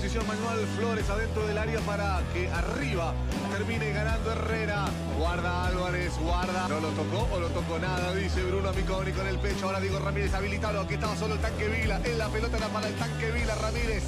posición Manuel Flores adentro del área para que arriba termine ganando Herrera. Guarda Álvarez, guarda. No lo tocó o lo tocó nada, dice Bruno Amiconi con el pecho. Ahora Diego Ramírez habilitado. Aquí estaba solo el tanque Vila. En la pelota era para el tanque Vila Ramírez.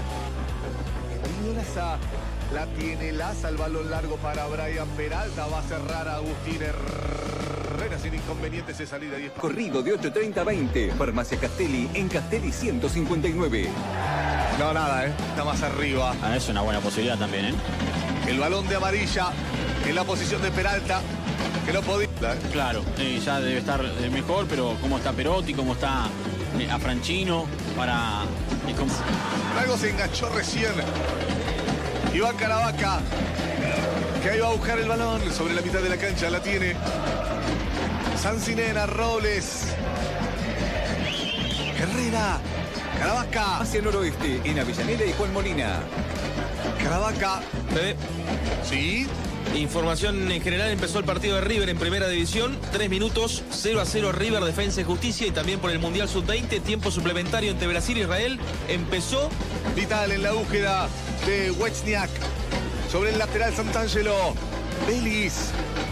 La tiene Laza, el balón largo para Brian Peralta. Va a cerrar a Agustín Herrera sin inconvenientes de salida. Corrido de 8:30 a 20. Farmacia Castelli en Castelli 159. No, nada, está más arriba. Es una buena posibilidad también, El balón de amarilla en la posición de Peralta, que no podía. Claro, ya debe estar mejor, pero cómo está Perotti, cómo está Afrancino, para... Algo se enganchó recién. Iván Caravaca, que ahí va a buscar el balón sobre la mitad de la cancha, la tiene Sancinena, Robles, Herrera, Caravaca. Hacia el noroeste, en Avellaneda y Juan Molina. Caravaca. Sí. Información en general, empezó el partido de River en Primera División, 3 minutos, 0-0 River, Defensa y Justicia, y también por el Mundial Sub-20, tiempo suplementario entre Brasil e Israel, empezó. Vital en la búsqueda de Wechniak, sobre el lateral Santangelo, Belis.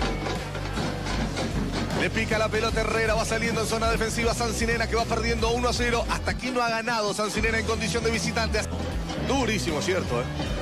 Le pica la pelota Herrera, va saliendo en zona defensiva Sancinena, que va perdiendo 1-0, hasta aquí no ha ganado Sancinena en condición de visitante. Durísimo, ¿cierto?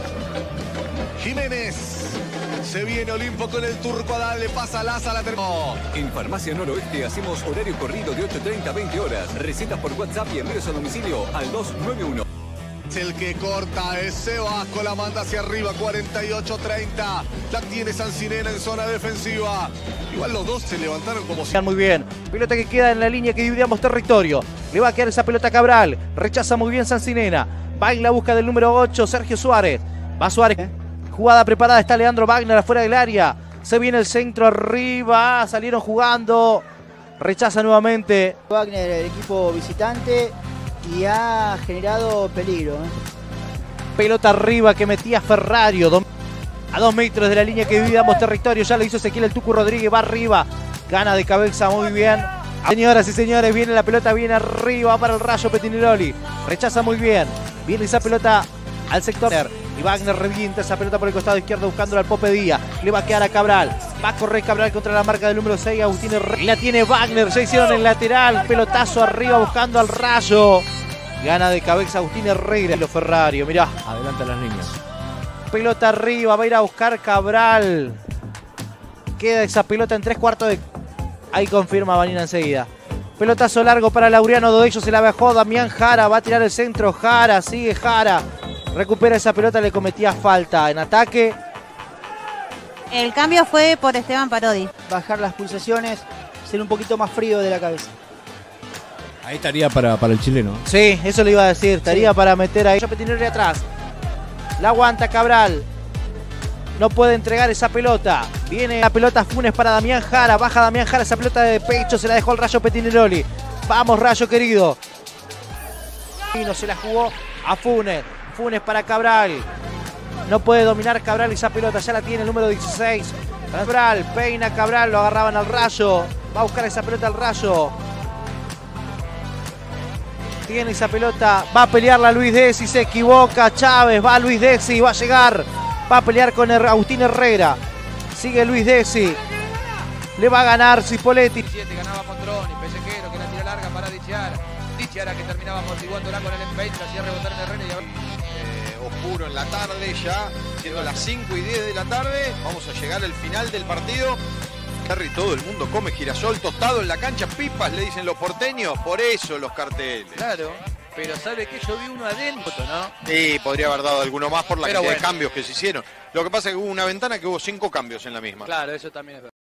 Jiménez. Se viene Olimpo con el turco, le pasa a Laza, la terminó. En Farmacia Noroeste hacemos horario corrido de 8:30 a 20 horas. Recetas por WhatsApp y envíos a domicilio al 291. El que corta es Sebasco, la manda hacia arriba, 48-30. La tiene Sancinena en zona defensiva. Igual los dos se levantaron como si... Muy bien, pelota que queda en la línea que dividamos territorio. Le va a quedar esa pelota a Cabral. Rechaza muy bien Sancinena. Va en la busca del número 8, Sergio Suárez. Va Suárez. Jugada preparada, está Leandro Wagner afuera del área. Se viene el centro arriba, salieron jugando. Rechaza nuevamente. Wagner, el equipo visitante, y ha generado peligro. Pelota arriba que metía Ferrario. A 2 metros de la línea que dividamos territorio. Ya lo hizo Ezequiel el Tucu Rodríguez, va arriba. Gana de cabeza muy bien. Señoras y señores, viene la pelota, viene arriba para el Rayo Petinelli. Rechaza muy bien. Viene esa pelota al sector. Y Wagner revienta esa pelota por el costado izquierdo buscándola al Pope Díaz. Le va a quedar a Cabral. Va a correr Cabral contra la marca del número 6. Agustín Herrera. La tiene Wagner. Ya hicieron el lateral. Pelotazo arriba buscando al Rayo. Gana de cabeza Agustín Herrera. Lo Ferrario, mirá. Adelanta las líneas. Pelota arriba. Va a ir a buscar Cabral. Queda esa pelota en 3/4 de... Ahí confirma Vanina enseguida. Pelotazo largo para Laureano Dodello. Se la bajó Damián Jara. Va a tirar el centro. Jara. Sigue Jara. Recupera esa pelota, le cometía falta en ataque. El cambio fue por Esteban Parodi. Bajar las pulsaciones, ser un poquito más frío de la cabeza. Ahí estaría para el chileno. Sí, eso le iba a decir. Estaría para meter ahí. Petinelli atrás. La aguanta Cabral. No puede entregar esa pelota. Viene la pelota Funes para Damián Jara. Baja Damián Jara esa pelota de pecho. Se la dejó el Rayo Petinelli. Vamos, Rayo querido. Y no se la jugó a Funes. Funes para Cabral. No puede dominar Cabral esa pelota. Ya la tiene el número 16. Cabral, peina Cabral. Lo agarraban al Rayo. Va a buscar esa pelota al Rayo. Tiene esa pelota. Va a pelearla Luis Desi. Se equivoca Chávez. Va Luis Desi. Va a llegar. Va a pelear con Agustín Herrera. Sigue Luis Desi. Le va a ganar Cipoletti. Ganaba Montroni. Pellejero que la tira larga para Dichiara. Dichiara que terminaba amortiguándola con el empeine. Hacía rebotar en Herrera y ahora... oscuro en la tarde ya, siendo las 5:10 de la tarde, vamos a llegar al final del partido. Todo el mundo come girasol tostado en la cancha, pipas le dicen los porteños, por eso los carteles. Claro, pero ¿sabe qué? Yo vi uno adentro, ¿no? Sí, podría haber dado alguno más por la cantidad de cambios que se hicieron. Lo que pasa es que hubo una ventana que hubo 5 cambios en la misma. Claro, eso también es verdad.